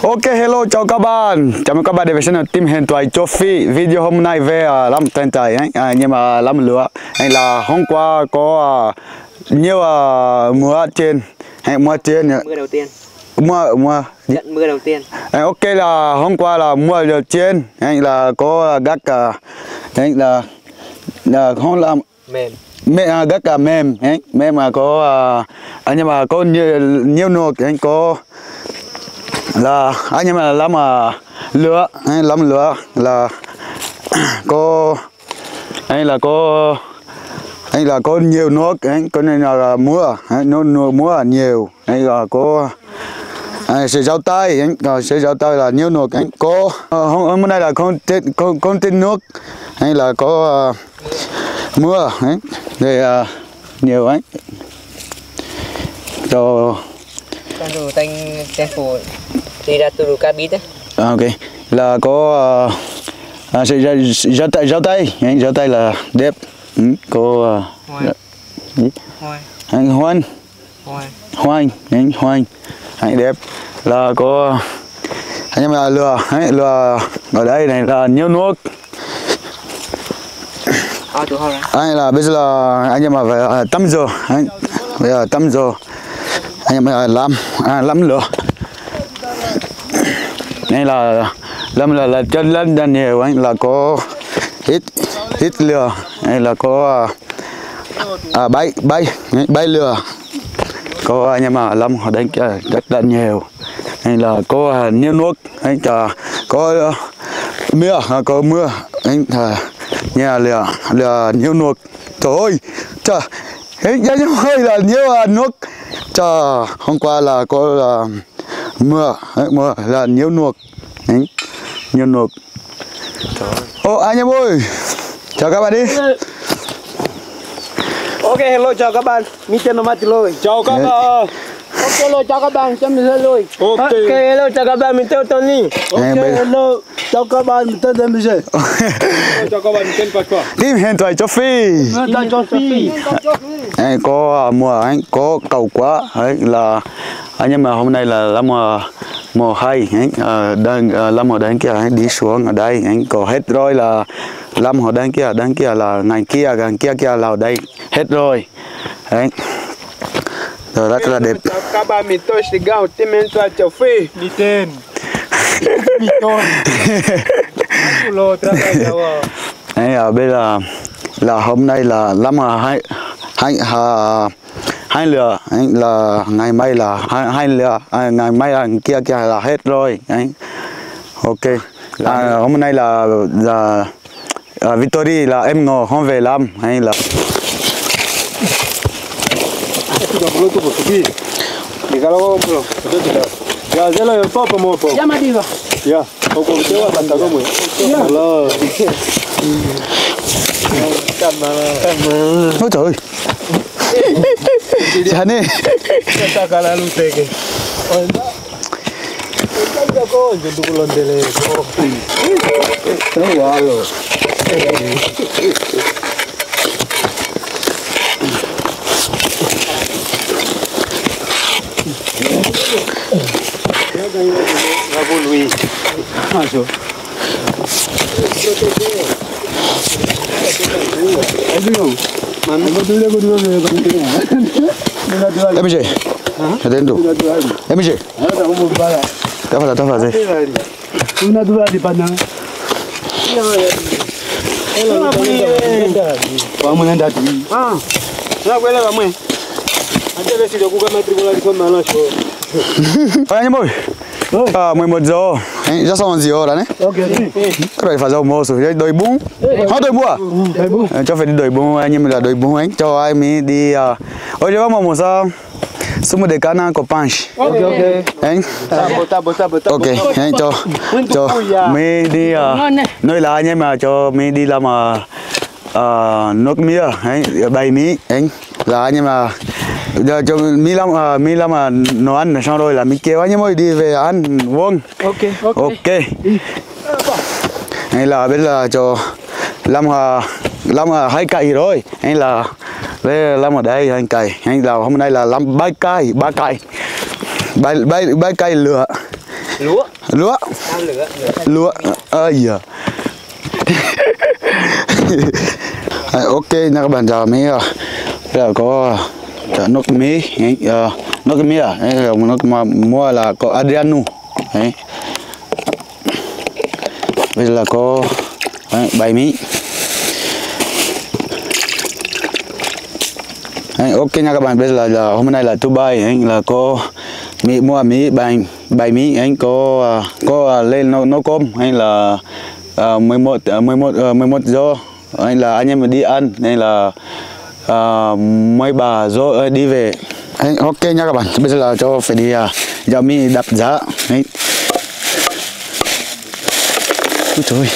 Ok, hello, chào các bạn. Chào mừng các bạn đến với channel Team Huyền Thoại Châu Phi. Video hôm nay về làm thiên tài ấy, nhưng mà làm lửa. Hay là hôm qua có nhiều mưa trên, hay mưa trên. Mưa đầu tiên. Mưa. Trận mưa đầu tiên. Ok là hôm qua là mưa đầu trên, hay là có gác hay là không làm Mềm. gác mềm, mềm mà có nhưng mà có nhiều nước, anh có là anh em là làm lửa là có anh là có nhiều nước anh có nên là mua nhiều anh là có sẽ giao tay anh sẽ giao tay là nhiều nước anh có hôm nay là con tên nước hay là có mưa anh để nhiều anh cho Con rủ tên phủ đi ra từ cabin đấy. ok là có sẽ giao tay là đẹp có hoan anh đẹp là có anh em là lừa ở đây này là nhiều nước anh là bây giờ là anh em mà phải tắm giờ bây giờ tắm giờ anh em làm lửa này là chân lên nhiều anh là có ít lửa này là có bay lửa có anh em mà làm họ đánh rất là nhiều này là có nhiều nước anh có mưa anh nhà lửa nhiều nước trời ơi trời hết hơi là nhiều nước trời hôm qua là có mưa là nhiều nước nhiều nước. Ô anh em ơi, chào các bạn đi. Ok, hello chào các bạn. Mình tên là Mati Lôi. Chào các bạn. Ok, hello chào các bạn. Chào mình Lôi. Ok, hello chào các bạn. Mình tên Tony. Ok, hello chào các bạn. Mình tên Demiche. chào các bạn, mình tên Pasqua. Team Huyền Thoại Châu Phi. Anh có mùa anh có cầu quá ấy là anh em mà hôm nay là làm mùa hay đang làm ở đây kia anh đi xuống ở đây anh có hết rồi là làm ở đây kia là ngày kia là ở đây hết rồi đấy rồi rất là đẹp. Các bạn mình tôi sẽ gạo Team Huyền Thoại Châu Phi. Đi tên. Đi con. Đấy bây giờ là hôm nay là làm hai lửa anh là ngày mai là hai lửa ngày mai là kia là hết rồi anh ok hôm nay là Victory là em ngồi không về làm hay là ôi trời ơi chán đi em gì đến đủ em gì ta phải gì Una dua di pana. Vamos andar aqui. Já vai lá, mãe. Até ver se eu vou matricular com mala show. anh em ơi 11 giờ anh ra xong gì rồi đấy Ok. cái này phải dầu mồ rồi đồi bún họ đồi bún à cho phải đi đồi bún anh em là đồi bún anh cho ai mới đi ôi giờ mà một sao Sumo de cana com punch. Ok. Anh. Bota. Ok, anh cho mình đi nơi là anh em mà cho mình đi làm nước mía, anh bày mí, anh là anh em mà giờ cho mi làm nấu ăn xong rồi là mình kêu anh em ơi đi về ăn vâng. Ok. Hay là bây giờ cho làm hai cây rồi, anh là về làm ở đây anh cày, anh là hôm nay là làm ba cây ba cây lửa Lúa. Lúa. Lúa. Dạ. Ok nha các bạn, giờ mới bây giờ có nước mì, nước mì à, nước mà mua là có Adriano, đấy. Bây giờ là có bài mì. Ok nha các bạn, bây giờ là hôm nay là thứ bảy, là có mì, mua mì bài mì, anh có lên nấu cơm hay là 11 giờ anh là anh em đi ăn nên là mấy bà rồi đi về. Ok nha các bạn, bây giờ là cho phải đi giờ mì đập giá. Ôi trời,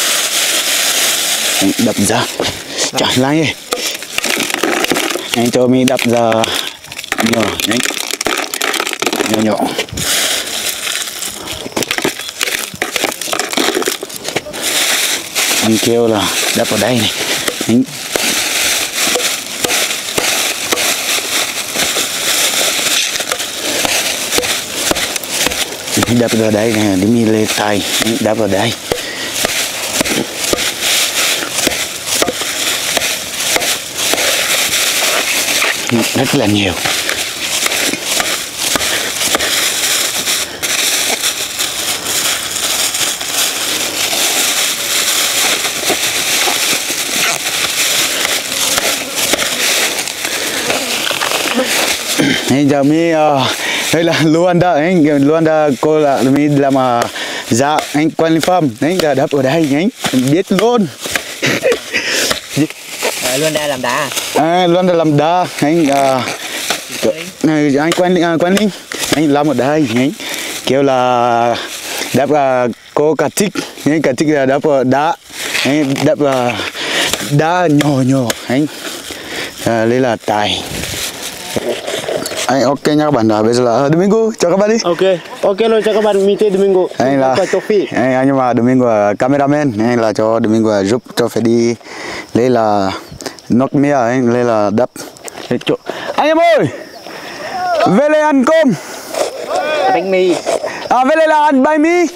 đập giá chả lái ấy. Anh cho mi đập ra nhỏ nhánh nhỏ. Anh kêu là đập vào đây này. Đập vào đây này, đi mi lên tay, đập vào đây. Rất là nhiều. Giờ mi đây là Luanda, anh Luanda cô là mi làm dạ anh quan lý farm, anh là đập ở đây anh biết luôn. Luanda làm đá. Luanda làm đá, anh quan linh anh làm ở đây anh kêu là đập có cả tích là đập đá, anh đập đá nhỏ anh đây là tài. Anh ok nha các bạn, rồi bây giờ là Domingo, chào các bạn đi. Ok rồi, chào các bạn, mình tên Domingo. Anh là anh nhưng mà Domingo cameraman, anh là cho Domingo giúp cho phải đi đây là nước mía, anh đây là đập. Anh em ơi, về đây ăn cơm. Bánh mì. Về đây là ăn bánh mì.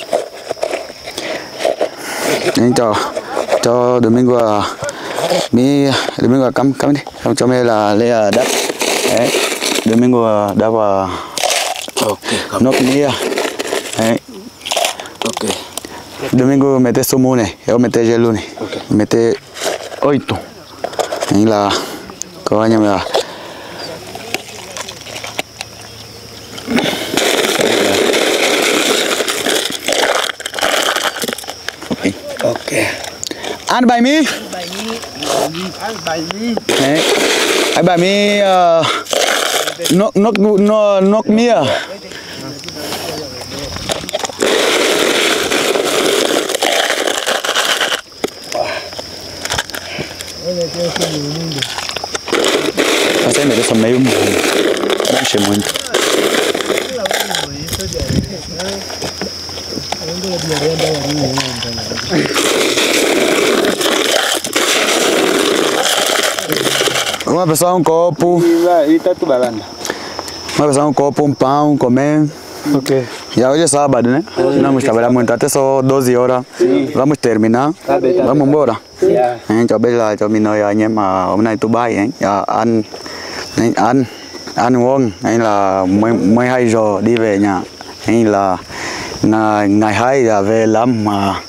Anh cho Domingo Domingo cắm đi, không cho mẹ là đây là đập. Đấy, Domingo đập vào nước mía. Đấy. Ok. Domingo mete sumo này, eu mete gelo này. Mete 8. Này là có anh em là ok. Ăn bánh mì. Ăn bánh mì. Đấy. Ăn bánh mì nước mía. Saya me dessa meio não achei muito. Uma pessoa copo. Uma pessoa copo, pão, comer. Ok. E hoje é sábado, né? Vamos trabalhar muito até só 12 horas. Vamos terminar. Vamos embora. Cho bây giờ cho mình nói anh em mà hôm nay tụi bay ăn ngon, hay là 12 giờ đi về nhà, hay là ngày 2 là về làm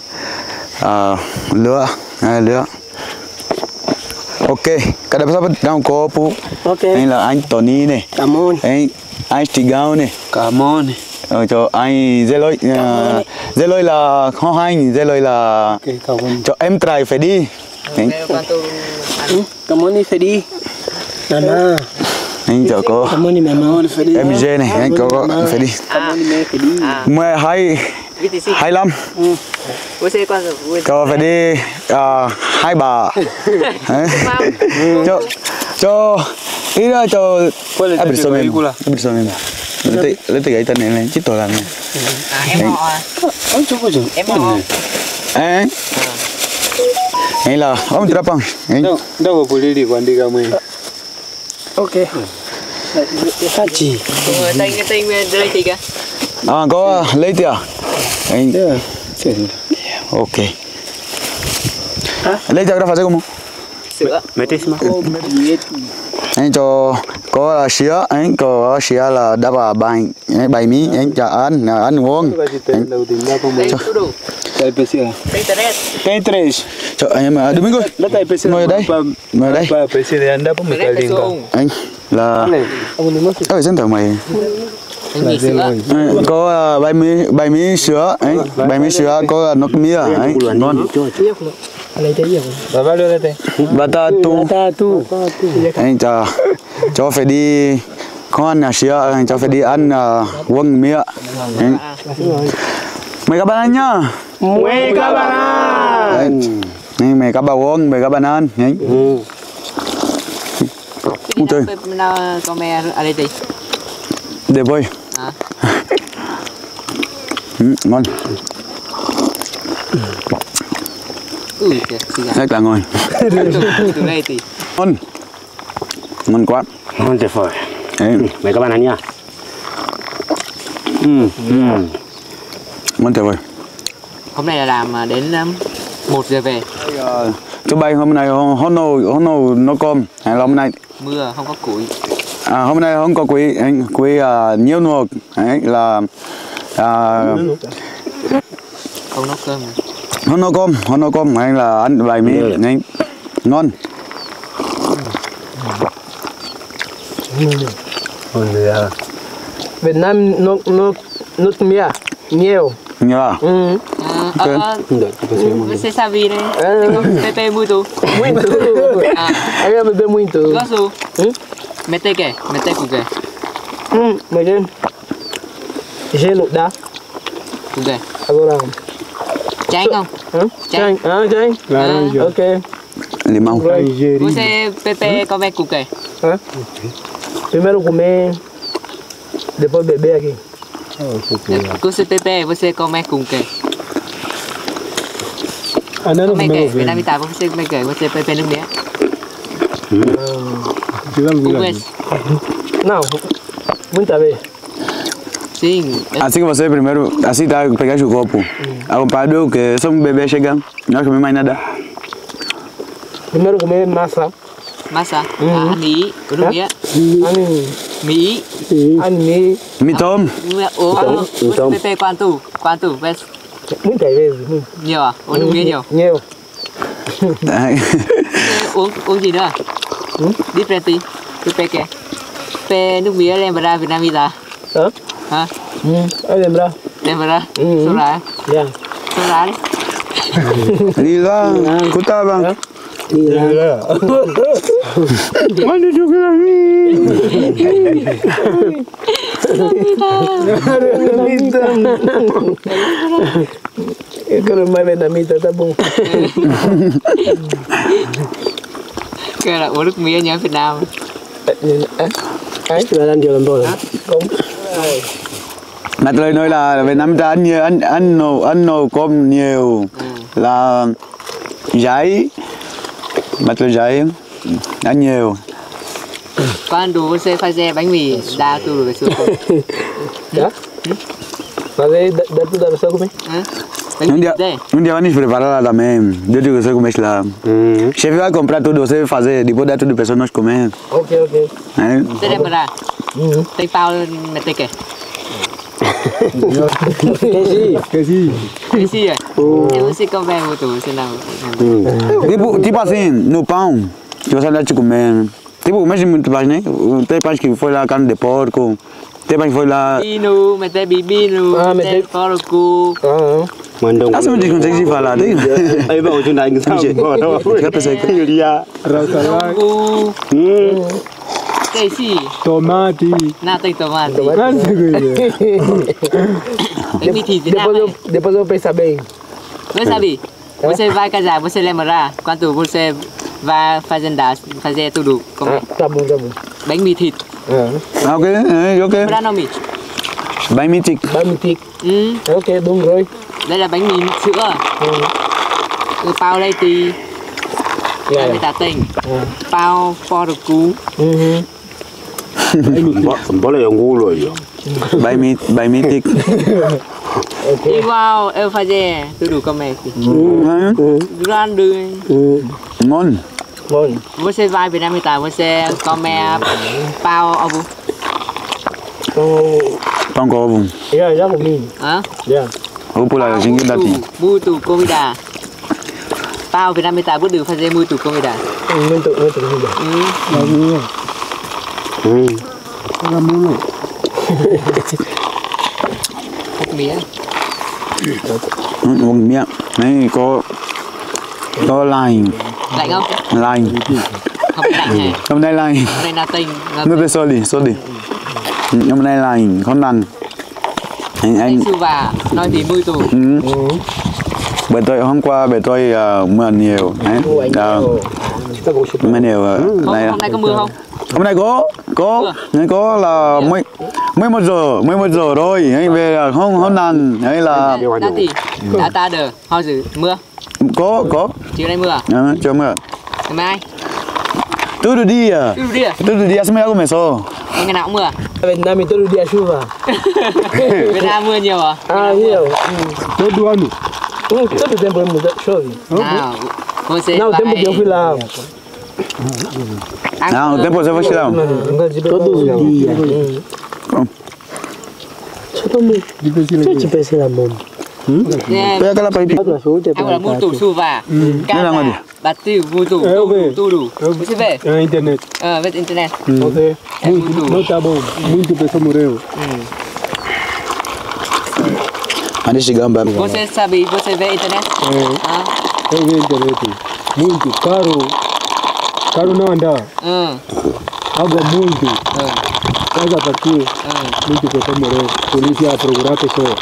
lửa. Ok, cái đó sao đang có pu. Ok. Hay là anh Tony này. Cảm ơn. Anh Tigao này. Cảm ơn. Cho anh Zeloy là ho hành, Zeloy là Ok, cảm ơn. cho em trai phải đi. Cảm ơn đi phải đi. Nana. Anh cho có Cảm ơn đi mẹ phải đi. MG này, anh có phải đi. Cảm ơn đi mẹ phải đi. 25. Cho phải đi hai bà. Cho ý ra cho Abisomem. Lấy từ cái tên này lên, chít tội làm này. Em họ à? Em họ. Hay là ông chưa bằng. Đâu có đi đi quan đi cả mình. Ok. Phát chỉ. Tên đây thì kìa. có lấy tiền. Anh. Ok. Lấy tiền phải không? Sữa. Anh cho có sữa, anh có sữa là đáp à bài mí, anh cho ăn uống. Tem três. Cho anh em Domingo. Mời đây. Mời đây. Anh là ơi dân tộc mày. Có bài mí sữa, anh bài mí sữa có nước mía, anh ngon. Batatu. Anh cho phải đi con là sữa, anh cho phải đi ăn uống mía. Mời các bạn ăn nhá. Mời các bạn ăn. Mời các bạn uống, mời các bạn ăn. Không chơi. Để vui. Ngon. Rất là ngon. Ngon. Ngon quá. Ngon tuyệt vời. Mời các bạn ăn nha. Ngon tuyệt vời. Hôm nay là làm đến 1 giờ về. Chú bay hôm nay hôm nào nó cơm hay là hôm nay Mưa không có củi. Hôm nay không có quỷ nhiều nuộc là Không nấu cơm. không nấu cơm hay là ăn bài mì ngon. Việt Nam nước mía nhiều. Nhiều à? Você sabe, né? Pepe muito. Muito. Aí eu bebi muito. Gosto. Mete que? Mete com que? Mas gelo dá. Com que? Agora. Chanh không? Chanh. Chanh. Ok. Limão. Você Pepe come com que? Primeiro comer, depois beber aqui. Você Pepe, você come com que? Come que? Vietnamita, você come que? Você Pepe nước mía. Não, muita vez. Sim. Assim que você primeiro, assim tá pegar o copo. Acompanhado que só um bebê chega, não come mais nada. Primeiro comer massa. Massa. Ăn Mỹ, có nước mía. Ăn Mỹ. Ăn mì. Mì tôm. Você Pepe quanto vezes? Muitas vezes. Nhiều à? Uống nước mía nhiều. Nhiều. Uống gì nữa? Differenti. Pepe que? Pe nước mía lembra Vietnamita. Hả? Lembra. Lembra? Sura. Yeah. Sura đấy. Đi ra, cô ta bằng. Mana juga ni? Kalau main Vietnamita tá bom. Cái là uống nước mía nhớ Việt Nam. Ấy là ăn nhiều lắm rồi. Không. Mà tôi nói là Việt Nam ta ăn nhiều, ăn nấu cơm nhiều là giấy. Mà tôi giấy ăn nhiều. Quando você fazer bánh mì dá tudo về sữa. Dá? Fazer dá tudo a sua comer? Un día van a preparar también. Yo digo que se come la. Chef va a comprar todo, se va a hacer, después de todo personas comer. Ok. Thế đem ra. Tay bao mẹ tay kể. Que sí. Cái gì à? Em você come một tủ thế nào? Tipo assim, no pão, que você dá de comer. Tipo, imagina muito mais, né? Tem pães que foi lá carne de porco. Tem pães que foi lá. Binu, mete bibinu, mete porco. Assim não consegue se falar, tem? Aí vamos juntar em sao đó. Cái pensei que Đi ra. Rau salad. Cái gì? Tomate. Na tem tomate. Kan segera. Bánh mì thịt Việt Nam này. Depois eu pensar bem. Você sabe? Você vai casar, você lembra quando você vai fazer tudo como Tá bom. bánh mì thịt. Ok, ok. Lembra nome? Bánh mì thịt. Bánh mì thịt. Ok, đúng rồi. Đây là bánh mì sữa. Cái bao đây thì người ta tên bao porco. Bỏ lại ngu rồi. Bay mi tik. Igual eu fazer tudo como é que. Grande. Ngon. Você vai Vietnamita, você come pau ovo. Tong ko bung. Ya của mình. Hả? Ya. Pula singgit dati. Muito comida. Pau Vietnamita buat được fazer muito comida. Muito comida. Era mulo. Mía. Uống miệng. Này có lành. Lạnh không? Lành. Không lạnh hả? Hôm nay lành. Hôm nay nothing. Nước về sôi đi. Hôm nay lành, không nặng. Anh Sư và nói thì muito. bởi tôi hôm qua bởi tôi mưa nhiều đấy. Mưa nhiều này. Hôm nay có mưa không? Hôm nay có là mấy một giờ rồi ấy về là không nặng ấy là Đã thì đã ta được hồi dự mưa. có Chiều nay mưa à? chưa mưa. Ngày mai? Todo dia. Todo dia? Todo dia semuanya começou. Ngày nào cũng mưa à? Việt Nam mình todo dia chuva. Việt Nam mưa nhiều à? Nhiều. Todo ano. Todo tempo chove. Nào, você Não, o tempo que eu fui lá. Não, o tempo você vai tirar. Todos os dias. Deixa eu pensar na mão. Pega aquela para ir. Agora muito chuva. Cada bateu muito. Tudo. Você vê? É a internet. Vê internet. Ok. Não tá bom. Muito pessoa morreu. Ada chegando bem. Você sabe, você vê internet? Eu vi internet. Muito caro. Caro não andar. Água muito. Casa partiu. Muito pessoa morreu. Polícia a procurar pessoa.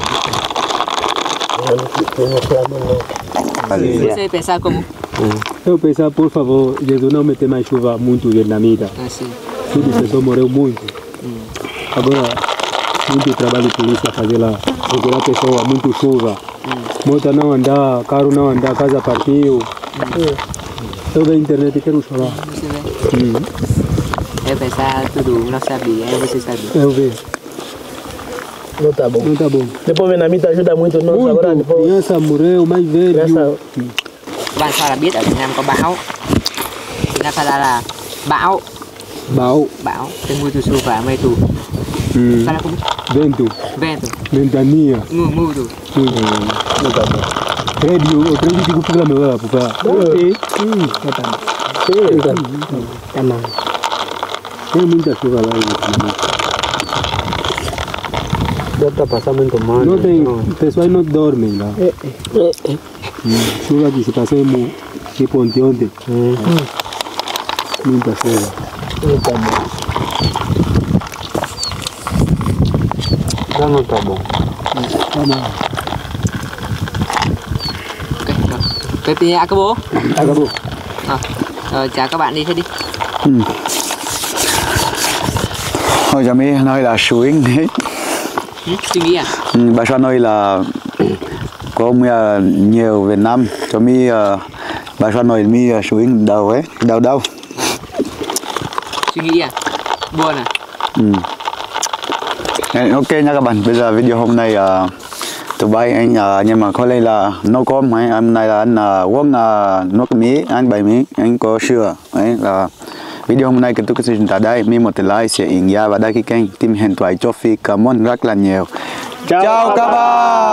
Você pensar como? Eu pensar, por favor, Jesus não meter mais chuva muito vietnamita. Assim. Tudo pessoa morreu muito. Agora, muito trabalho de polícia fazer lá. Procurar pessoa, muito chuva. Moto não andar, carro não andar, casa partiu. Eu vejo internet e quero chorar. Você vê? Eu pensar tudo, não sabia, você sabia. Eu vejo. Não tá bom. Não tá bom. Depois Vietnamita ajuda muito nós agora. Muito. Depois. Criança morreu, mais velho. Bạn sao là biết ở Việt Nam có bão? Việt Nam phải là bão. Bão. Bão. Tem muito chuva, muito. Fala como? Vento. Vento. Ventania. Muito. Não tá bom. Prédio, o prédio que fica lá meu lá, porque. Tem muita chuva lá. Já está passando muito mal. Não tem, pessoas não dormem lá. Chuva que se passou tipo ontem. Muita chuva. Não tá bom. Já não tá bom. Tá bom. Cái tí nhã các bố. Acabou. Rồi chào các bạn đi thế đi. Thôi cho mi nói là suối hết. Suy nghĩ à? Bà Soan nói là có nhiều Việt Nam cho mi bà Soan nói mi suối đầu ấy đầu. Suy nghĩ à? Buồn à? Ok nha các bạn, bây giờ video hôm nay tụi bay anh nhưng mà có lẽ là no com ấy, hôm nay là anh uống nước Mỹ, anh bày Mỹ, anh có sữa ấy là video hôm nay kết thúc cái tại đây. Mi một like, share, và đăng ký kênh Team Huyền Thoại Trophy. Cảm ơn rất là nhiều. Chào các bạn.